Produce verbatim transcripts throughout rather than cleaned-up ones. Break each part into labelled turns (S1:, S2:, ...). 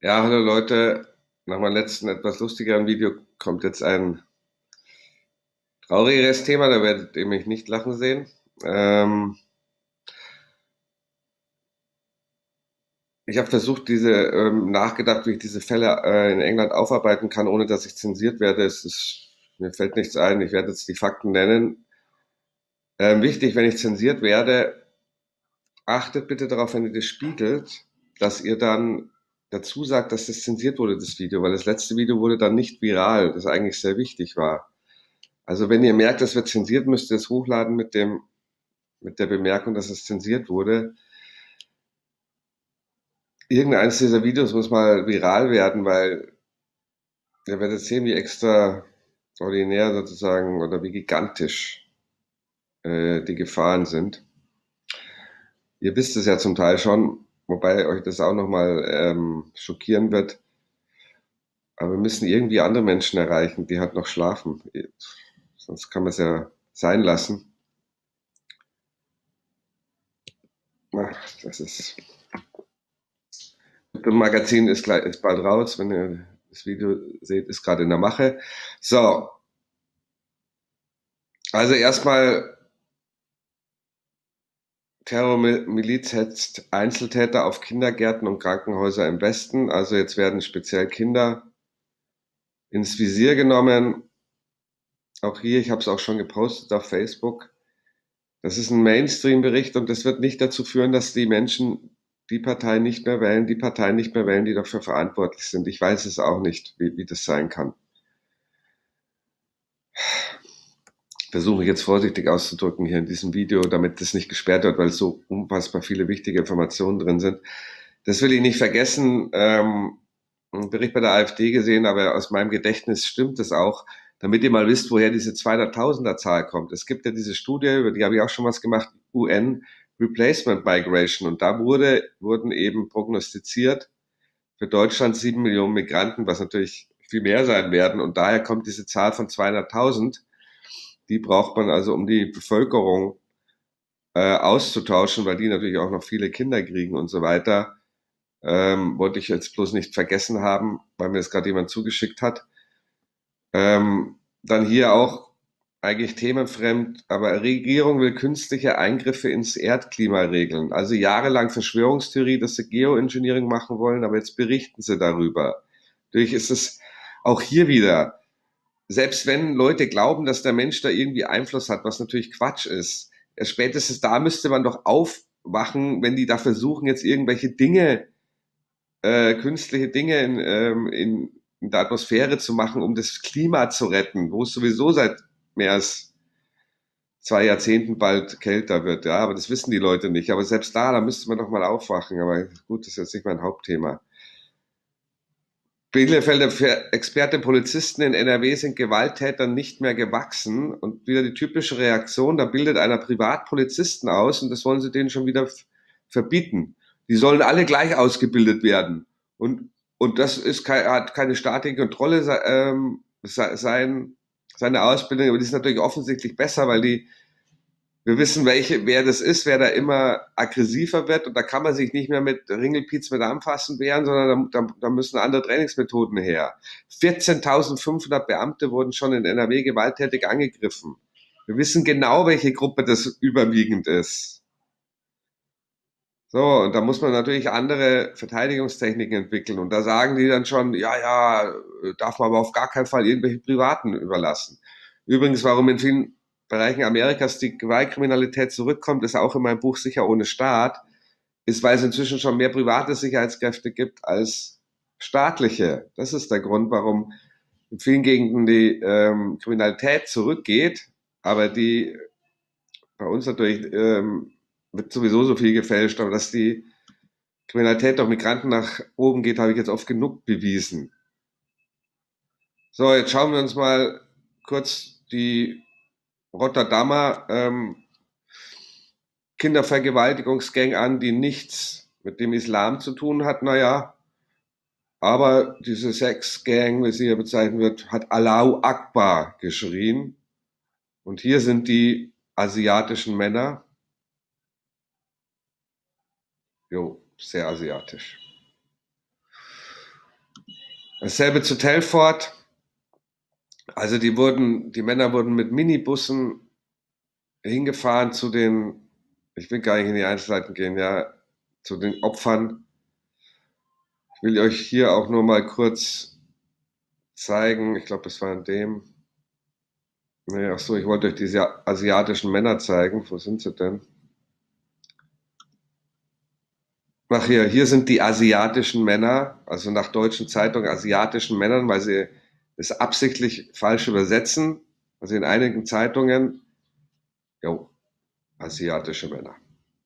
S1: Ja, hallo Leute. Nach meinem letzten etwas lustigeren Video kommt jetzt ein traurigeres Thema, da werdet ihr mich nicht lachen sehen. Ähm, ich habe versucht, diese, ähm, nachgedacht, wie ich diese Fälle äh, in England aufarbeiten kann, ohne dass ich zensiert werde. Es ist, mir fällt nichts ein, ich werde jetzt die Fakten nennen. Ähm, wichtig, wenn ich zensiert werde, achtet bitte darauf, wenn ihr das spiegelt, dass ihr dann dazu sagt, dass das zensiert wurde, das Video, weil das letzte Video wurde dann nicht viral, das eigentlich sehr wichtig war. Also wenn ihr merkt, es wird zensiert, müsst ihr es hochladen mit dem, mit der Bemerkung, dass es zensiert wurde. Irgendeines dieser Videos muss mal viral werden, weil ihr werdet sehen, wie extraordinär sozusagen oder wie gigantisch äh, die Gefahren sind. Ihr wisst es ja zum Teil schon, wobei euch das auch nochmal ähm, schockieren wird. Aber wir müssen irgendwie andere Menschen erreichen, die halt noch schlafen. Sonst kann man es ja sein lassen. Ach, das ist Das Magazin ist, gleich, ist bald raus, wenn ihr das Video seht, ist gerade in der Mache. So, also erstmal, Terrormiliz hetzt Einzeltäter auf Kindergärten und Krankenhäuser im Westen. Also jetzt werden speziell Kinder ins Visier genommen. Auch hier, ich habe es auch schon gepostet auf Facebook. Das ist ein Mainstream-Bericht und das wird nicht dazu führen, dass die Menschen die Partei nicht mehr wählen, die Parteien nicht mehr wählen, die dafür verantwortlich sind. Ich weiß es auch nicht, wie, wie das sein kann. Versuche ich jetzt vorsichtig auszudrücken hier in diesem Video, damit das nicht gesperrt wird, weil so unfassbar viele wichtige Informationen drin sind. Das will ich nicht vergessen. Ähm, einen Bericht bei der AfD gesehen, aber aus meinem Gedächtnis stimmt es auch, damit ihr mal wisst, woher diese zweihunderttausender Zahl kommt. Es gibt ja diese Studie, über die habe ich auch schon was gemacht, U N Replacement Migration, und da wurde, wurden eben prognostiziert für Deutschland sieben Millionen Migranten, was natürlich viel mehr sein werden, und daher kommt diese Zahl von zweihunderttausend. Die braucht man also, um die Bevölkerung äh, auszutauschen, weil die natürlich auch noch viele Kinder kriegen und so weiter. Ähm, wollte ich jetzt bloß nicht vergessen haben, weil mir das gerade jemand zugeschickt hat. Ähm, dann hier auch eigentlich themenfremd, aber Regierung will künstliche Eingriffe ins Erdklima regeln. Also jahrelang Verschwörungstheorie, dass sie Geoengineering machen wollen, aber jetzt berichten sie darüber. Natürlich ist es auch hier wieder, selbst wenn Leute glauben, dass der Mensch da irgendwie Einfluss hat, was natürlich Quatsch ist, spätestens da müsste man doch aufwachen, wenn die da versuchen, jetzt irgendwelche Dinge, äh, künstliche Dinge in, ähm, in, in der Atmosphäre zu machen, um das Klima zu retten, wo es sowieso seit mehr als zwei Jahrzehnten bald kälter wird. Ja, aber das wissen die Leute nicht. Aber selbst da, da müsste man doch mal aufwachen. Aber gut, das ist jetzt nicht mein Hauptthema. Bielefelder Experte: Polizisten in N R W sind Gewalttätern nicht mehr gewachsen. Und wieder die typische Reaktion, da bildet einer Privatpolizisten aus und das wollen sie denen schon wieder verbieten. Die sollen alle gleich ausgebildet werden. Und, und das ist kein, hat keine staatliche Kontrolle ähm, sein, seine Ausbildung, aber die ist natürlich offensichtlich besser, weil die wir wissen, welche, wer das ist, wer da immer aggressiver wird, und da kann man sich nicht mehr mit Ringelpiez mit Anfassen wehren, sondern da, da, da müssen andere Trainingsmethoden her. vierzehntausendfünfhundert Beamte wurden schon in N R W gewalttätig angegriffen. Wir wissen genau, welche Gruppe das überwiegend ist. So, und da muss man natürlich andere Verteidigungstechniken entwickeln. Und da sagen die dann schon, ja, ja, darf man aber auf gar keinen Fall irgendwelche Privaten überlassen. Übrigens, warum in vielen Bereichen Amerikas die Gewaltkriminalität zurückkommt, ist auch in meinem Buch Sicher ohne Staat, ist, weil es inzwischen schon mehr private Sicherheitskräfte gibt als staatliche. Das ist der Grund, warum in vielen Gegenden die ähm, Kriminalität zurückgeht, aber die bei uns natürlich ähm, wird sowieso so viel gefälscht, aber dass die Kriminalität durch Migranten nach oben geht, habe ich jetzt oft genug bewiesen. So, jetzt schauen wir uns mal kurz die Rotterdamer ähm, Kindervergewaltigungsgang an, die nichts mit dem Islam zu tun hat. Naja, aber diese Sexgang, wie sie hier bezeichnet wird, hat Allahu Akbar geschrien. Und hier sind die asiatischen Männer. Jo, sehr asiatisch. Dasselbe zu Telford. Also die wurden, die Männer wurden mit Minibussen hingefahren zu den, ich will gar nicht in die Einzelheiten gehen, ja, zu den Opfern. Ich will euch hier auch nur mal kurz zeigen, ich glaube, das war in dem, nee, ach so, ich wollte euch diese asiatischen Männer zeigen. Wo sind sie denn? Ach hier, hier sind die asiatischen Männer, also nach deutschen Zeitungen asiatischen Männern, weil sie es absichtlich falsch übersetzen. Also in einigen Zeitungen, jo, asiatische Männer.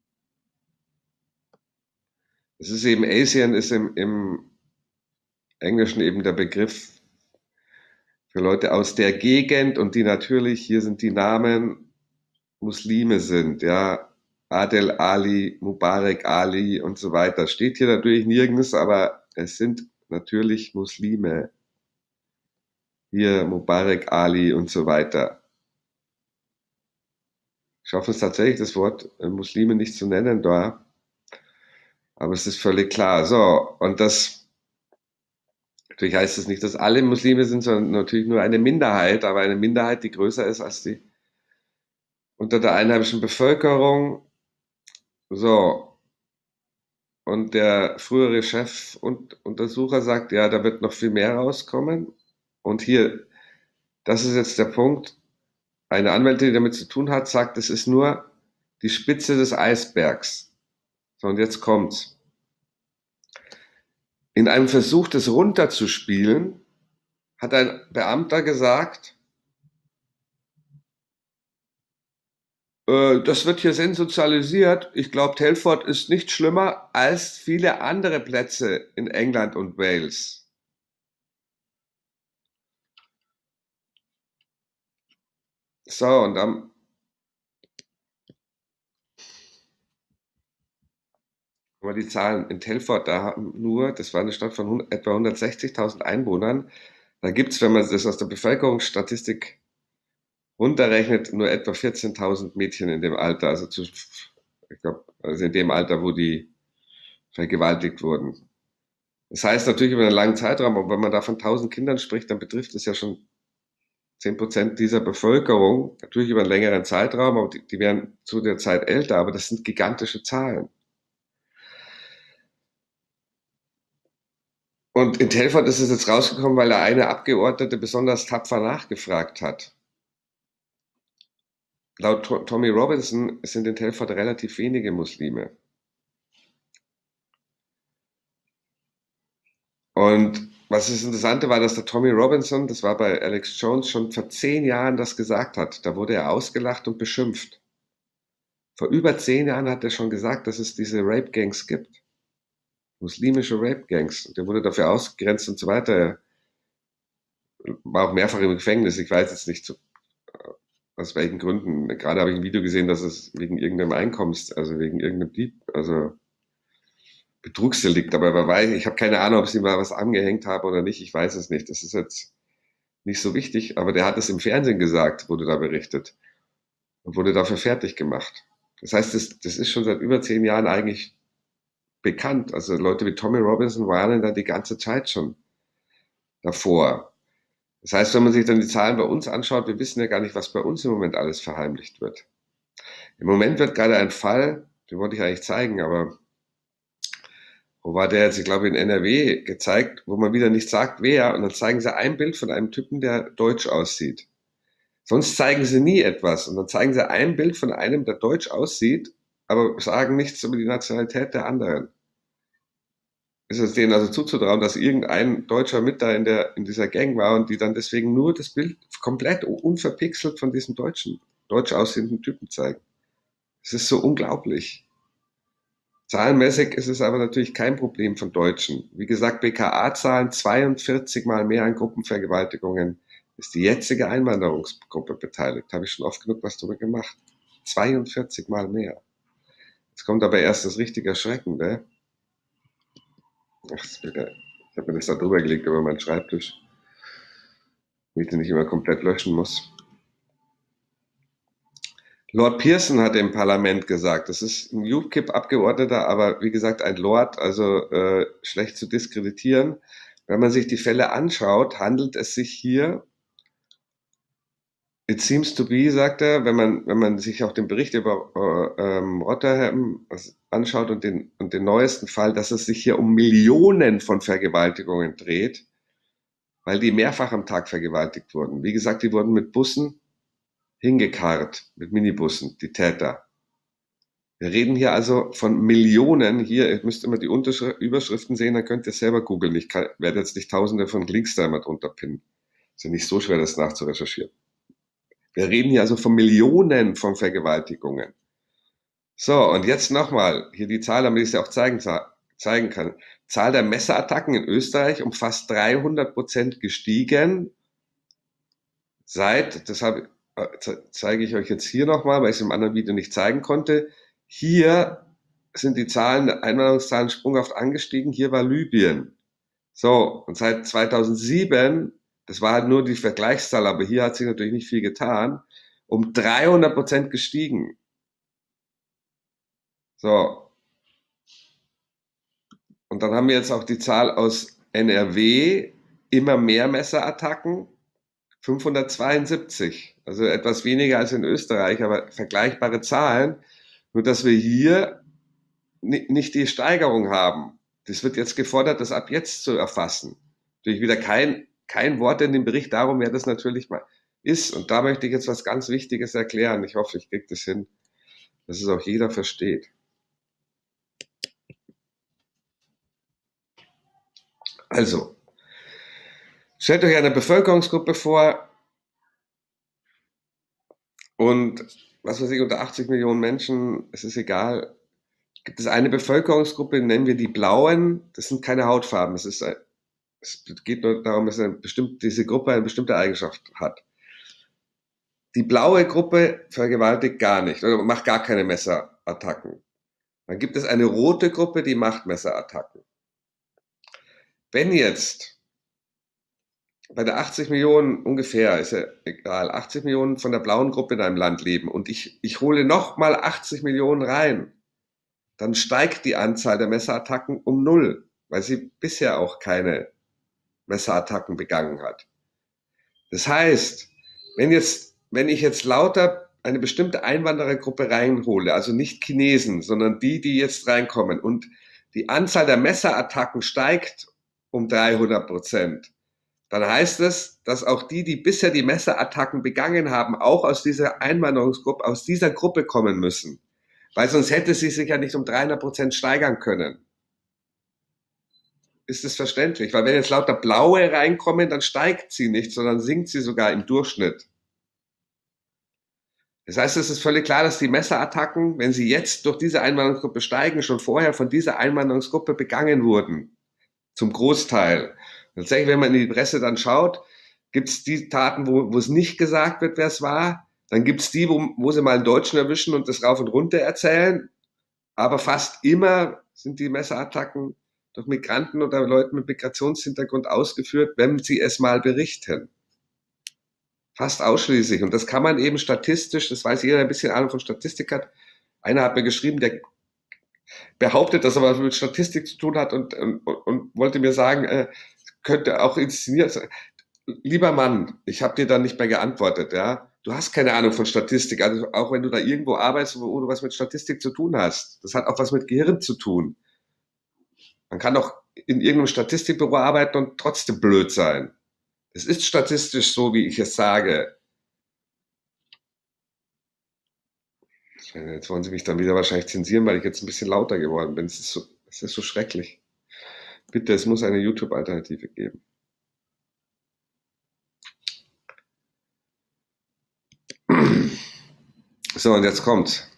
S1: Es ist eben, Asian ist im, im Englischen eben der Begriff für Leute aus der Gegend und die natürlich, hier sind die Namen, Muslime sind, ja, Adel Ali, Mubarak Ali und so weiter. Steht hier natürlich nirgends, aber es sind natürlich Muslime. Hier Mubarak Ali und so weiter. Schaffen es tatsächlich, das Wort Muslime nicht zu nennen da. Aber es ist völlig klar. So, und das, natürlich heißt es nicht, dass alle Muslime sind, sondern natürlich nur eine Minderheit, aber eine Minderheit, die größer ist als die unter der einheimischen Bevölkerung. So, und der frühere Chef und Untersucher sagt, ja, da wird noch viel mehr rauskommen. Und hier, das ist jetzt der Punkt, eine Anwältin, die damit zu tun hat, sagt, es ist nur die Spitze des Eisbergs. So, und jetzt kommt's. In einem Versuch, das runterzuspielen, hat ein Beamter gesagt, äh, das wird hier sensationalisiert. Ich glaube, Telford ist nicht schlimmer als viele andere Plätze in England und Wales. So, und dann aber die Zahlen in Telford, da haben nur, das war eine Stadt von etwa hundertsechzigtausend Einwohnern, da gibt es, wenn man das aus der Bevölkerungsstatistik runterrechnet, nur etwa vierzehntausend Mädchen in dem Alter, also, zu, ich glaube, also in dem Alter, wo die vergewaltigt wurden. Das heißt natürlich über einen langen Zeitraum, aber wenn man da von tausend Kindern spricht, dann betrifft es ja schon zehn Prozent dieser Bevölkerung, natürlich über einen längeren Zeitraum, aber die, die werden zu der Zeit älter, aber das sind gigantische Zahlen. Und in Telford ist es jetzt rausgekommen, weil da eine Abgeordnete besonders tapfer nachgefragt hat. Laut Tommy Robinson sind in Telford relativ wenige Muslime. Und was das Interessante war, dass der Tommy Robinson, das war bei Alex Jones, schon vor zehn Jahren das gesagt hat. Da wurde er ausgelacht und beschimpft. Vor über zehn Jahren hat er schon gesagt, dass es diese Rape-Gangs gibt. Muslimische Rape-Gangs. Der wurde dafür ausgegrenzt und so weiter. Er war auch mehrfach im Gefängnis. Ich weiß jetzt nicht, zu, aus welchen Gründen. Gerade habe ich ein Video gesehen, dass es wegen irgendeinem Einkommens, also wegen irgendeinem Dieb, also Betrugsdelikt. Aber wer weiß, ich habe keine Ahnung, ob sie mal was angehängt haben oder nicht. Ich weiß es nicht. Das ist jetzt nicht so wichtig. Aber der hat es im Fernsehen gesagt, wurde da berichtet. Und wurde dafür fertig gemacht. Das heißt, das, das ist schon seit über zehn Jahren eigentlich bekannt. Also Leute wie Tommy Robinson warnen da die ganze Zeit schon davor. Das heißt, wenn man sich dann die Zahlen bei uns anschaut, wir wissen ja gar nicht, was bei uns im Moment alles verheimlicht wird. Im Moment wird gerade ein Fall, den wollte ich eigentlich zeigen, aber wo war der jetzt? Ich glaube in N R W gezeigt, wo man wieder nicht sagt, wer. Und dann zeigen sie ein Bild von einem Typen, der deutsch aussieht. Sonst zeigen sie nie etwas. Und dann zeigen sie ein Bild von einem, der deutsch aussieht, aber sagen nichts über die Nationalität der anderen. Ist es denen also zuzutrauen, dass irgendein Deutscher mit da in, der, in dieser Gang war und die dann deswegen nur das Bild komplett unverpixelt von diesem deutschen, deutsch aussehenden Typen zeigen. Es ist so unglaublich. Zahlenmäßig ist es aber natürlich kein Problem von Deutschen. Wie gesagt, B K A-Zahlen zweiundvierzig Mal mehr an Gruppenvergewaltigungen ist die jetzige Einwanderungsgruppe beteiligt. Habe ich schon oft genug was darüber gemacht. zweiundvierzig Mal mehr. Jetzt kommt aber erst das richtige Erschreckende. Ach, ich habe mir das da drüber gelegt über meinen Schreibtisch, damit ich den nicht immer komplett löschen muss. Lord Pearson hat im Parlament gesagt, das ist ein UKIP-Abgeordneter, aber wie gesagt ein Lord, also äh, schlecht zu diskreditieren. Wenn man sich die Fälle anschaut, handelt es sich hier, it seems to be, sagt er, wenn man, wenn man sich auch den Bericht über äh, ähm, Rotherham anschaut und den, und den neuesten Fall, dass es sich hier um Millionen von Vergewaltigungen dreht, weil die mehrfach am Tag vergewaltigt wurden. Wie gesagt, die wurden mit Bussen hingekarrt, mit Minibussen, die Täter. Wir reden hier also von Millionen. Hier, ihr müsst immer die Unterschrift, Überschriften sehen, dann könnt ihr selber googeln. Ich kann, werde jetzt nicht tausende von Links da immer drunter pinnen. Ist ja nicht so schwer, das nachzurecherchieren. Wir reden hier also von Millionen von Vergewaltigungen. So, und jetzt nochmal, hier die Zahl, damit ich es ja auch zeigen, zeigen kann. Zahl der Messerattacken in Österreich um fast dreihundert Prozent gestiegen. Seit, deshalb zeige ich euch jetzt hier nochmal, weil ich es im anderen Video nicht zeigen konnte. Hier sind die Zahlen, Einwanderungszahlen sprunghaft angestiegen. Hier war Libyen. So, und seit zweitausendsieben, das war halt nur die Vergleichszahl, aber hier hat sich natürlich nicht viel getan, um dreihundert Prozent gestiegen. So. Und dann haben wir jetzt auch die Zahl aus N R W, immer mehr Messerattacken, fünfhundertzweiundsiebzig. Also etwas weniger als in Österreich, aber vergleichbare Zahlen. Nur dass wir hier nicht die Steigerung haben. Das wird jetzt gefordert, das ab jetzt zu erfassen. Natürlich wieder kein, kein Wort in dem Bericht darum, wer das natürlich mal ist. Und da möchte ich jetzt was ganz Wichtiges erklären. Ich hoffe, ich kriege das hin, dass es auch jeder versteht. Also, stellt euch eine Bevölkerungsgruppe vor und was weiß ich, unter achtzig Millionen Menschen, es ist egal, gibt es eine Bevölkerungsgruppe, nennen wir die Blauen, das sind keine Hautfarben, es, ist, es geht nur darum, dass eine bestimmte, diese Gruppe eine bestimmte Eigenschaft hat. Die blaue Gruppe vergewaltigt gar nicht oder macht gar keine Messerattacken. Dann gibt es eine rote Gruppe, die macht Messerattacken. Wenn jetzt bei der achtzig Millionen ungefähr, ist ja egal, achtzig Millionen von der blauen Gruppe in einem Land leben und ich, ich hole nochmal achtzig Millionen rein, dann steigt die Anzahl der Messerattacken um null, weil sie bisher auch keine Messerattacken begangen hat. Das heißt, wenn jetzt, wenn ich jetzt lauter eine bestimmte Einwanderergruppe reinhole, also nicht Chinesen, sondern die, die jetzt reinkommen und die Anzahl der Messerattacken steigt um dreihundert Prozent, dann heißt es, dass auch die, die bisher die Messerattacken begangen haben, auch aus dieser Einwanderungsgruppe, aus dieser Gruppe kommen müssen. Weil sonst hätte sie sich ja nicht um dreihundert Prozent steigern können. Ist das verständlich? Weil wenn jetzt lauter Blaue reinkommen, dann steigt sie nicht, sondern sinkt sie sogar im Durchschnitt. Das heißt, es ist völlig klar, dass die Messerattacken, wenn sie jetzt durch diese Einwanderungsgruppe steigen, schon vorher von dieser Einwanderungsgruppe begangen wurden. Zum Großteil. Tatsächlich, wenn man in die Presse dann schaut, gibt es die Taten, wo, wo es nicht gesagt wird, wer es war. Dann gibt es die, wo, wo sie mal einen Deutschen erwischen und das rauf und runter erzählen. Aber fast immer sind die Messerattacken durch Migranten oder Leute mit Migrationshintergrund ausgeführt, wenn sie es mal berichten. Fast ausschließlich. Und das kann man eben statistisch, das weiß jeder, der ein bisschen Ahnung von Statistik hat. Einer hat mir geschrieben, der behauptet, dass er was mit Statistik zu tun hat und, und, und wollte mir sagen, äh, könnte auch inszeniert sein. Lieber Mann, ich habe dir dann nicht mehr geantwortet, ja. Du hast keine Ahnung von Statistik, also auch wenn du da irgendwo arbeitest, wo du was mit Statistik zu tun hast. Das hat auch was mit Gehirn zu tun. Man kann doch in irgendeinem Statistikbüro arbeiten und trotzdem blöd sein. Es ist statistisch so, wie ich es sage. Jetzt wollen sie mich dann wieder wahrscheinlich zensieren, weil ich jetzt ein bisschen lauter geworden bin. Es ist so, es ist so schrecklich. Bitte, es muss eine YouTube-Alternative geben. So, und jetzt kommt's.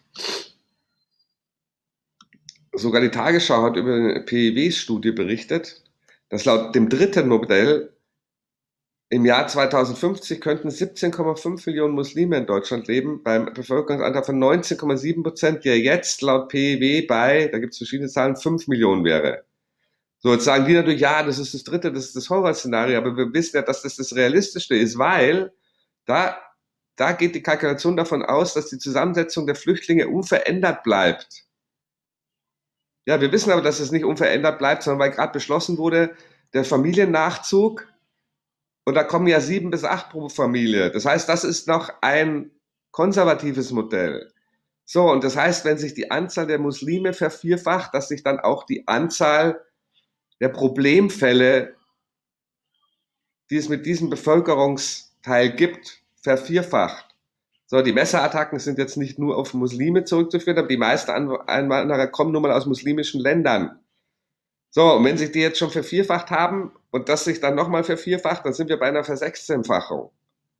S1: Sogar die Tagesschau hat über eine P I W-Studie berichtet, dass laut dem dritten Modell im Jahr zweitausendfünfzig könnten siebzehn Komma fünf Millionen Muslime in Deutschland leben, beim Bevölkerungsanteil von neunzehn Komma sieben Prozent, der jetzt laut P I W bei, da gibt es verschiedene Zahlen, fünf Millionen wäre. So, jetzt sagen die natürlich, ja, das ist das dritte, das ist das Horrorszenario, aber wir wissen ja, dass das das Realistischste ist, weil da, da geht die Kalkulation davon aus, dass die Zusammensetzung der Flüchtlinge unverändert bleibt. Ja, wir wissen aber, dass es nicht unverändert bleibt, sondern weil gerade beschlossen wurde, der Familiennachzug. Und da kommen ja sieben bis acht pro Familie. Das heißt, das ist noch ein konservatives Modell. So, und das heißt, wenn sich die Anzahl der Muslime vervierfacht, dass sich dann auch die Anzahl der Problemfälle, die es mit diesem Bevölkerungsteil gibt, vervierfacht. So, die Messerattacken sind jetzt nicht nur auf Muslime zurückzuführen, aber die meisten Einwanderer kommen nun mal aus muslimischen Ländern. So, und wenn sich die jetzt schon vervierfacht haben und das sich dann nochmal vervierfacht, dann sind wir bei einer Versechzehnfachung.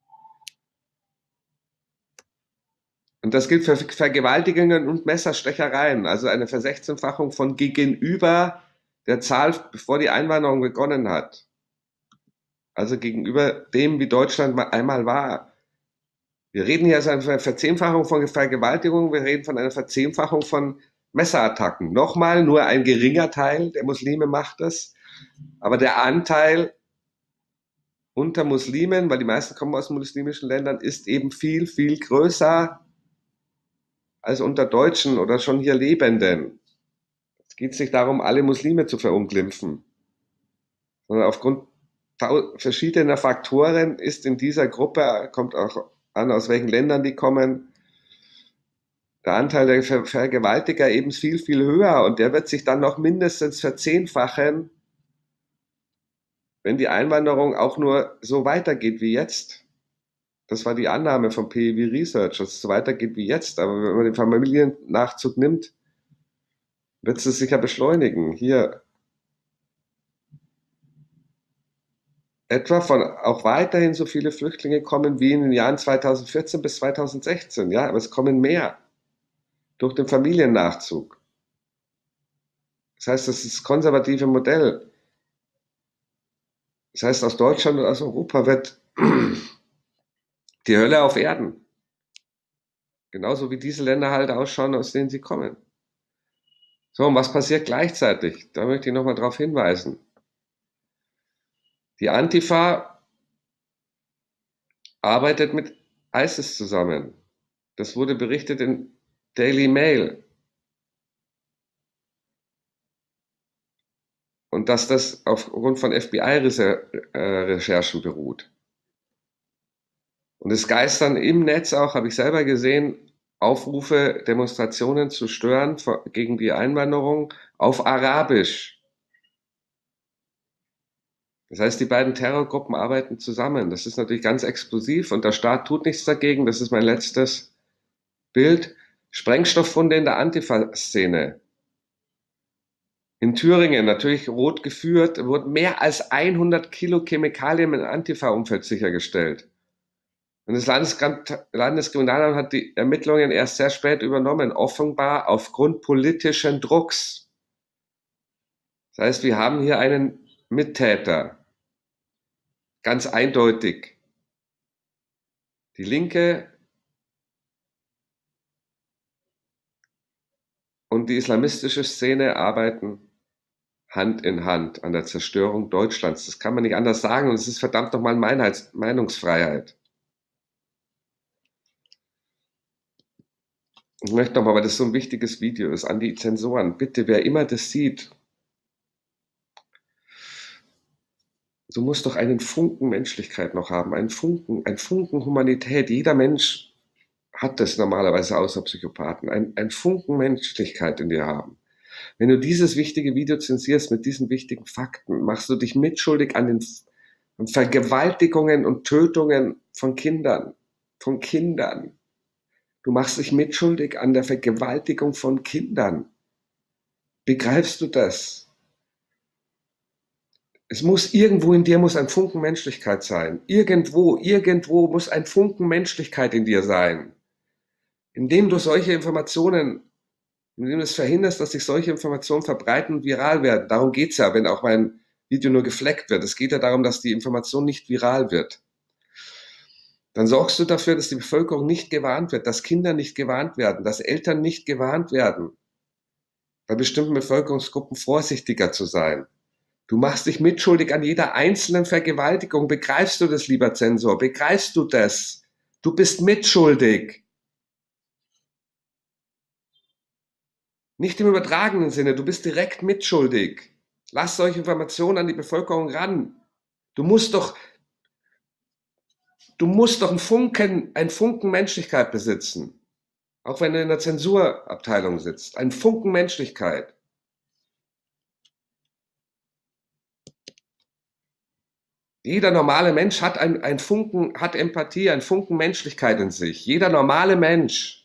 S1: Und das gilt für Vergewaltigungen und Messerstechereien, also eine Versechzehnfachung von gegenüber der Zahl, bevor die Einwanderung begonnen hat. Also gegenüber dem, wie Deutschland einmal war. Wir reden hier also von einer Verzehnfachung von Vergewaltigungen, wir reden von einer Verzehnfachung von Messerattacken. Nochmal, nur ein geringer Teil der Muslime macht das, aber der Anteil unter Muslimen, weil die meisten kommen aus muslimischen Ländern, ist eben viel, viel größer als unter Deutschen oder schon hier Lebenden. Es geht nicht darum, alle Muslime zu verunglimpfen, sondern aufgrund verschiedener Faktoren ist in dieser Gruppe, kommt auch an, aus welchen Ländern die kommen, der Anteil der Ver Vergewaltiger eben viel, viel höher und der wird sich dann noch mindestens verzehnfachen, wenn die Einwanderung auch nur so weitergeht wie jetzt. Das war die Annahme von P E W Research, dass es so weitergeht wie jetzt. Aber wenn man den Familiennachzug nimmt, wird es sicher beschleunigen. Hier etwa von auch weiterhin so viele Flüchtlinge kommen wie in den Jahren zweitausendvierzehn bis zweitausendsechzehn. Ja, aber es kommen mehr durch den Familiennachzug. Das heißt, das ist das konservative Modell. Das heißt, aus Deutschland und aus Europa wird die Hölle auf Erden. Genauso wie diese Länder halt ausschauen, aus denen sie kommen. So, und was passiert gleichzeitig? Da möchte ich nochmal darauf hinweisen. Die Antifa arbeitet mit ISIS zusammen. Das wurde berichtet in Daily Mail. Und dass das aufgrund von F B I-Recherchen beruht. Und es geistern im Netz auch, habe ich selber gesehen, Aufrufe, Demonstrationen zu stören gegen die Einwanderung auf Arabisch. Das heißt, die beiden Terrorgruppen arbeiten zusammen. Das ist natürlich ganz explosiv und der Staat tut nichts dagegen. Das ist mein letztes Bild. Sprengstofffunde in der Antifa-Szene. In Thüringen, natürlich rot geführt, wurden mehr als hundert Kilo Chemikalien im Antifa-Umfeld sichergestellt. Und das Landeskriminalamt hat die Ermittlungen erst sehr spät übernommen, offenbar aufgrund politischen Drucks. Das heißt, wir haben hier einen Mittäter. Ganz eindeutig. Die Linke und die islamistische Szene arbeiten Hand in Hand an der Zerstörung Deutschlands. Das kann man nicht anders sagen und es ist verdammt nochmal Meinheits- Meinungsfreiheit. Ich möchte nochmal, weil das so ein wichtiges Video ist, an die Zensoren. Bitte, wer immer das sieht, du musst doch einen Funken Menschlichkeit noch haben, einen Funken, einen Funken Humanität. Jeder Mensch hat das normalerweise außer Psychopathen, ein, ein Funken Menschlichkeit in dir haben. Wenn du dieses wichtige Video zensierst mit diesen wichtigen Fakten, machst du dich mitschuldig an den Vergewaltigungen und Tötungen von Kindern, von Kindern. Du machst dich mitschuldig an der Vergewaltigung von Kindern. Begreifst du das? Es muss irgendwo in dir muss ein Funken Menschlichkeit sein. Irgendwo, irgendwo muss ein Funken Menschlichkeit in dir sein. Indem du solche Informationen, indem du es verhinderst, dass sich solche Informationen verbreiten und viral werden. Darum geht es ja, wenn auch mein Video nur gefleckt wird. Es geht ja darum, dass die Information nicht viral wird. Dann sorgst du dafür, dass die Bevölkerung nicht gewarnt wird, dass Kinder nicht gewarnt werden, dass Eltern nicht gewarnt werden, bei bestimmten Bevölkerungsgruppen vorsichtiger zu sein. Du machst dich mitschuldig an jeder einzelnen Vergewaltigung. Begreifst du das, lieber Zensor? Begreifst du das? Du bist mitschuldig. Nicht im übertragenen Sinne, du bist direkt mitschuldig. Lass solche Informationen an die Bevölkerung ran. Du musst doch, du musst doch einen Funken, einen Funken Menschlichkeit besitzen. Auch wenn du in der Zensurabteilung sitzt. Ein Funken Menschlichkeit. Jeder normale Mensch hat ein, ein Funken, hat Empathie, ein Funken Menschlichkeit in sich. Jeder normale Mensch.